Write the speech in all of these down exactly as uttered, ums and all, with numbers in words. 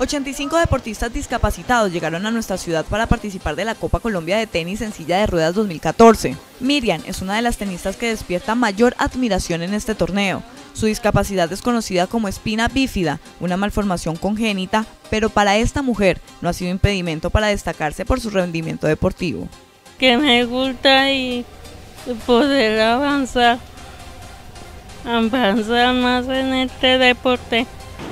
ochenta y cinco deportistas discapacitados llegaron a nuestra ciudad para participar de la Copa Colombia de Tenis en silla de ruedas dos mil catorce. Miriam es una de las tenistas que despierta mayor admiración en este torneo. Su discapacidad es conocida como espina bífida, una malformación congénita, pero para esta mujer no ha sido impedimento para destacarse por su rendimiento deportivo. Que me gusta y poder avanzar, avanzar más en este deporte.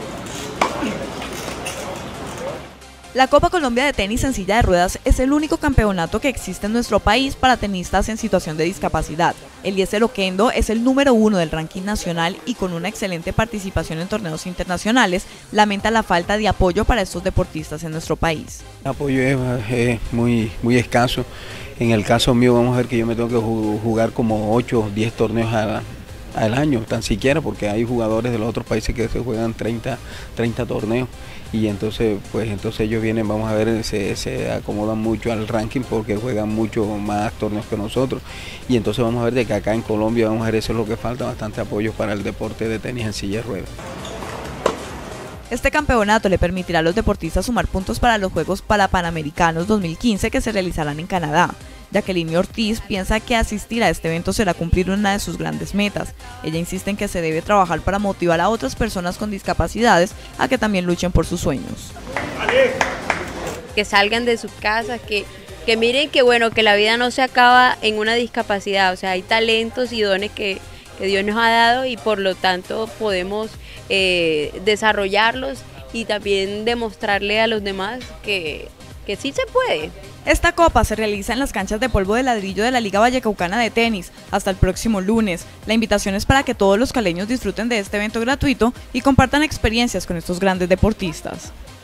La Copa Colombia de Tenis en silla de ruedas es el único campeonato que existe en nuestro país para tenistas en situación de discapacidad. Eliezer Oquendo es el número uno del ranking nacional y con una excelente participación en torneos internacionales, lamenta la falta de apoyo para estos deportistas en nuestro país. El apoyo es, es muy, muy escaso. En el caso mío vamos a ver que yo me tengo que jugar como ocho o diez torneos a al año, tan siquiera, porque hay jugadores de los otros países que se juegan treinta, treinta torneos y entonces pues entonces ellos vienen, vamos a ver, se, se acomodan mucho al ranking porque juegan mucho más torneos que nosotros y entonces vamos a ver de que acá en Colombia vamos a ver eso es lo que falta, bastante apoyo para el deporte de tenis en silla de ruedas. Este campeonato le permitirá a los deportistas sumar puntos para los Juegos Parapanamericanos dos mil quince que se realizarán en Canadá. Jacqueline Ortiz piensa que asistir a este evento será cumplir una de sus grandes metas. Ella insiste en que se debe trabajar para motivar a otras personas con discapacidades a que también luchen por sus sueños. Que salgan de sus casas, que, que miren que bueno, que la vida no se acaba en una discapacidad, o sea, hay talentos y dones que, que Dios nos ha dado y por lo tanto podemos eh, desarrollarlos y también demostrarle a los demás que, que sí se puede. Esta copa se realiza en las canchas de polvo de ladrillo de la Liga Vallecaucana de Tenis hasta el próximo lunes. La invitación es para que todos los caleños disfruten de este evento gratuito y compartan experiencias con estos grandes deportistas.